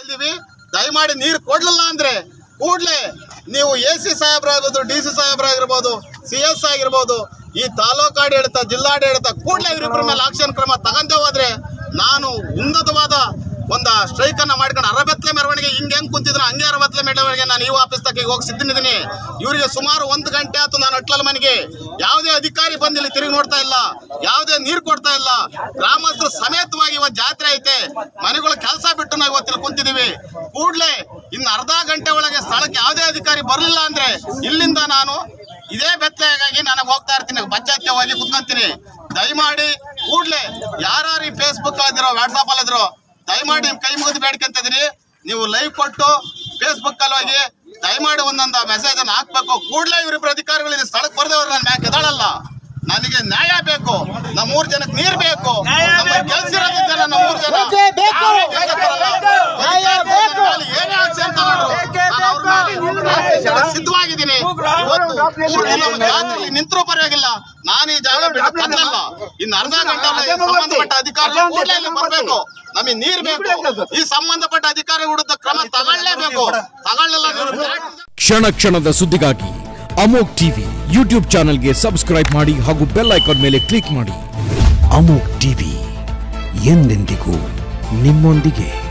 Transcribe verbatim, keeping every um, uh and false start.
ಕೇಳಿದೀವಿ, ದಯಮಾಡಿ ನೀರು ಕೊಡ್ಲಿಲ್ಲ ಅಂದ್ರೆ ಕೂಡಲೇ ನೀವು ಎ ಸಿ ಸಾಹೇಬ್ರಾಗಿರ್ಬೋದು, ಡಿ ಸಿ ಸಾಹೇಬ್ರಾಗಿರ್ಬೋದು, ಸಿ ಎಸ್ ಆಗಿರ್ಬೋದು, ಈ ತಾಲೂಕು ಆಡಳಿತ, ಜಿಲ್ಲಾಡಳಿತ ಕೂಡಲೇ ಇವರಿಬ್ಬರ ಮೇಲೆ ಆಕ್ಷನ್ ಕ್ರಮ ತಗೊಂಡೇ ಹೋದ್ರೆ ನಾನು ಉನ್ನತವಾದ ಒಂದು ಸ್ಟ್ರೈಕ್ ಅನ್ನ ಮಾಡ್ಕೊಂಡು ಅರಬತ್ತಲೆ ಮೆರವಣಿಗೆ ಹಿಂಗೆ ಹೆಂಗ್ ಕುಂತಿದ್ರು ಹಂಗೆ ಅರಬತ್ತಲೆ ಮೆರವಣಿಗೆ ನಾನು ಈ ಆಫೀಸ್ ತಕ್ಕ ಹೋಗಿ ಸಿದ್ಧನಿದ್ದೀನಿ. ಇವರಿಗೆ ಸುಮಾರು ಒಂದು ಗಂಟೆ ಆಯ್ತು ನಾನು ಅಟ್ಲಲ್ ಮನೆಗೆ, ಯಾವುದೇ ಅಧಿಕಾರಿ ಬಂದಿಲ್ಲ, ತಿರುಗಿ ನೋಡ್ತಾ ಇಲ್ಲ, ಯಾವುದೇ ನೀರು ಕೊಡ್ತಾ ಇಲ್ಲ. ಗ್ರಾಮಸ್ಥರು ಸಮೇತವಾಗಿ ಇವತ್ತು ಜಾತ್ರೆ ಐತೆ, ಮನೆಗಳ ಕೆಲಸ ಬಿಟ್ಟು ನಾವು ಇವತ್ತಿಲ್ಲಿ ಕುಂತಿದ್ದೀವಿ. ಕೂಡಲೇ ಇನ್ನು ಅರ್ಧ ಗಂಟೆ ಒಳಗೆ ಸ್ಥಳಕ್ಕೆ ಯಾವುದೇ ಅಧಿಕಾರಿ ಬರಲಿಲ್ಲ ಅಂದ್ರೆ ಇಲ್ಲಿಂದ ನಾನು ಇದೇ ಬೆತ್ತಲೆಗಾಗಿ ನನಗೆ ಹೋಗ್ತಾ ಇರ್ತೀನಿ, ಪಂಚಾಯತ್ಗೆ ಹೋಗಿ ಕುತ್ಕೊಂತೀನಿ. ದಯಮಾಡಿ ಕೂಡಲೇ ಯಾರು ಈ ಫೇಸ್ಬುಕ್ ಅಲ್ಲಿರೋ, ವಾಟ್ಸಾಪ್ ಅಲ್ಲಿದ್ರು, ದಯಮಾಡಿ ಕೈ ಮುಗಿದು ಬೇಡ್ಕೊಂತಿದ್ದೀನಿ. ನೀವು ಲೈವ್ ಕೊಟ್ಟು ಫೇಸ್ಬುಕ್ ಅಲ್ಲಿ ಹೋಗಿ ದಯಮಾಡಿ ಒಂದೊಂದು ಮೆಸೇಜ್ ಅನ್ನು ಹಾಕ್ಬೇಕು. ಕೂಡಲೇ ಇವರಿಬ್ಬರು ಅಧಿಕಾರಿಗಳು ಸ್ಥಳಕ್ಕೆ ಬರ್ದವ್ರು ನಾನು ಮ್ಯಾಕ್ ಎದಾಳಲ್ಲ. ನನಗೆ ನ್ಯಾಯ ಬೇಕು, ನಮ್ಮ ಮೂರ್ ಜನಕ್ಕೆ ನೀರ್ ಬೇಕು, ನಮ್ಮ ಕೆಲ್ಸಿರೋದು ಜನ ನಮ್ಮ ಮೂರ್ ಜನ ಏನೇ ಆಕ್ಷನ್ ತಗೊಂಡ್ರು ಸಿದ್ಧವಾಗಿದ್ದೀನಿ. ಜಾತ್ರೆಯಲ್ಲಿ ನಿಂತರೂ ಪರವಾಗಿಲ್ಲ, ನಾನು ಈ ಜಾಗ ಬಿಟ್ಟು ಕದಲಲ್ಲ. ಇನ್ನು ಅರ್ಧ ಗಂಟೆ ಸಂಬಂಧಪಟ್ಟ ಅಧಿಕಾರಿಗಳು ಕೂಡಲೇ ಇಲ್ಲಿ ಬರ್ಬೇಕು, ನಮಗೆ ನೀರ್ ಬೇಕು. ಈ ಸಂಬಂಧಪಟ್ಟ ಅಧಿಕಾರಿ ವಿರುದ್ಧ ಕ್ರಮ ತಗೊಳ್ಳೇಬೇಕು. ತಗೊಳ್ಳಿಲ್ಲ ಕ್ಷಣ ಕ್ಷಣದ ಸುದ್ದಿಗಾಗಿ ಅಮೋಘ್ ಟಿವಿ ಯೂಟ್ಯೂಬ್ ಚಾನೆಲ್ಗೆ ಸಬ್ಸ್ಕ್ರೈಬ್ ಮಾಡಿ ಹಾಗೂ ಬೆಲ್ ಐಕಾನ್ ಮೇಲೆ ಕ್ಲಿಕ್ ಮಾಡಿ. ಅಮೋಘ್ ಟಿವಿ ಎಂದೆಂದಿಗೂ ನಿಮ್ಮೊಂದಿಗೆ.